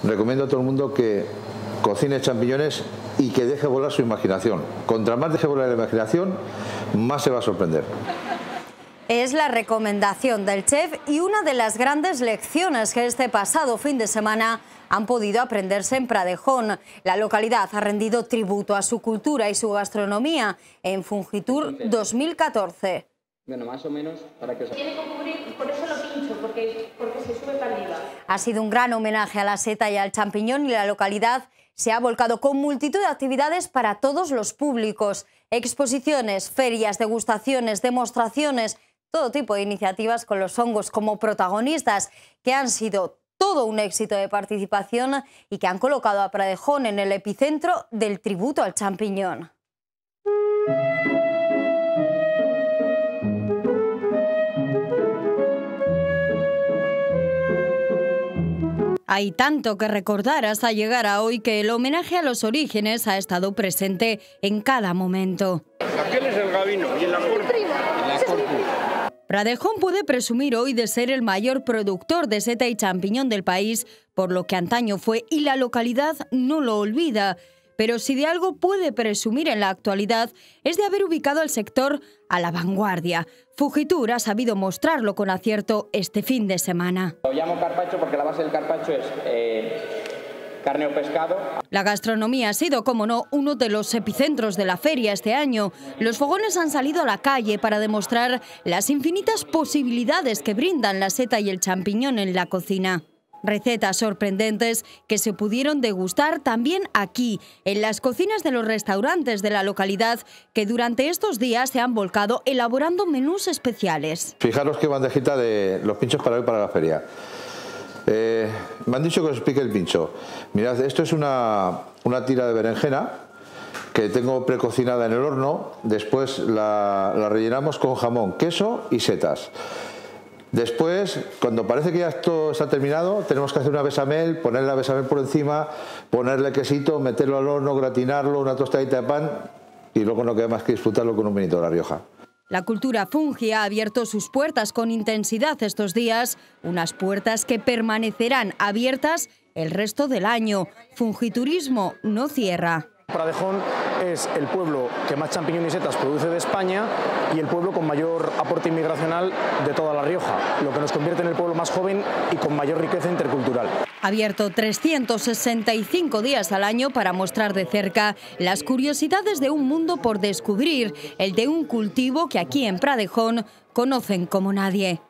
recomiendo a todo el mundo que cocine champiñones y que deje volar su imaginación. Contra más deje volar la imaginación, más se va a sorprender. Es la recomendación del chef y una de las grandes lecciones que este pasado fin de semana han podido aprenderse en Pradejón. La localidad ha rendido tributo a su cultura y su gastronomía en Fungitur 2014. Bueno, más o menos para que os... Tiene que cubrir, por eso lo pincho, porque se sube para arriba. Ha sido un gran homenaje a la seta y al champiñón y la localidad se ha volcado con multitud de actividades para todos los públicos. Exposiciones, ferias, degustaciones, demostraciones, todo tipo de iniciativas con los hongos como protagonistas que han sido todo un éxito de participación y que han colocado a Pradejón en el epicentro del tributo al champiñón. Hay tanto que recordar hasta llegar a hoy que el homenaje a los orígenes ha estado presente en cada momento. Aquel es el Gabino y en la Corpus. Pradejón puede presumir hoy de ser el mayor productor de seta y champiñón del país, por lo que antaño fue, y la localidad no lo olvida. Pero si de algo puede presumir en la actualidad es de haber ubicado al sector a la vanguardia. Fungitur ha sabido mostrarlo con acierto este fin de semana. Lo llamo carpaccio porque la base del carpaccio es carne o pescado. La gastronomía ha sido, como no, uno de los epicentros de la feria este año. Los fogones han salido a la calle para demostrar las infinitas posibilidades que brindan la seta y el champiñón en la cocina. Recetas sorprendentes que se pudieron degustar también aquí, en las cocinas de los restaurantes de la localidad, que durante estos días se han volcado elaborando menús especiales. Fijaros qué bandejita de los pinchos para hoy para la feria. Me han dicho que os explique el pincho. Mirad, esto es una tira de berenjena que tengo precocinada en el horno. Después la rellenamos con jamón, queso y setas. Después, cuando parece que ya esto está terminado, tenemos que hacer una bechamel, ponerle la bechamel por encima, ponerle quesito, meterlo al horno, gratinarlo, una tostadita de pan y luego no queda más que disfrutarlo con un vinito de La Rioja. La cultura fungi ha abierto sus puertas con intensidad estos días, unas puertas que permanecerán abiertas el resto del año. Fungiturismo no cierra. Pradejón es el pueblo que más champiñón y setas produce de España y el pueblo con mayor aporte inmigracional de toda La Rioja, lo que nos convierte en el pueblo más joven y con mayor riqueza intercultural. Abierto 365 días al año para mostrar de cerca las curiosidades de un mundo por descubrir, el de un cultivo que aquí en Pradejón conocen como nadie.